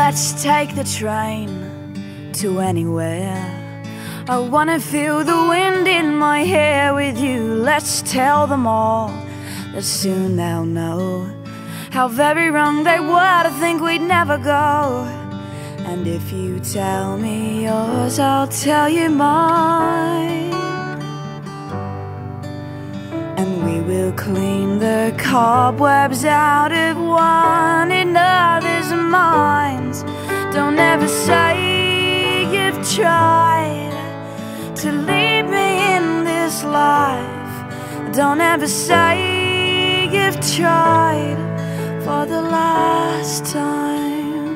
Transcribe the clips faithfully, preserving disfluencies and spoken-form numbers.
Let's take the train to anywhere. I wanna feel the wind in my hair with you. Let's tell them all that soon they'll know how very wrong they were to think we'd never go. And if you tell me yours, I'll tell you mine. And we will clean the cobwebs out of one another's minds. Don't ever say you've tried to leave me in this life. Don't ever say you've tried for the last time.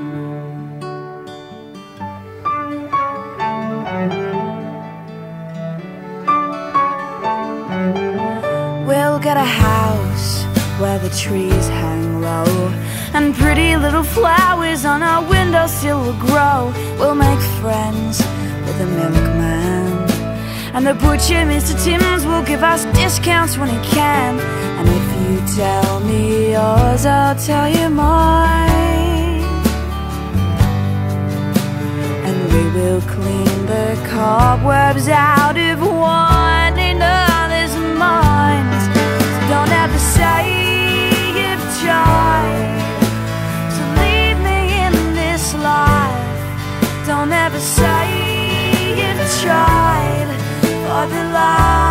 We'll get a house where the trees hang low, and pretty little flowers on our windowsill will grow. We'll make friends with the milkman, and the butcher, Mister Timms, will give us discounts when he can. And if you tell me yours, I'll tell you mine. And we will clean the cobwebs out of one another's minds. So don't ever say you've tried to leave me in this life. Don't ever say you've tried for the life.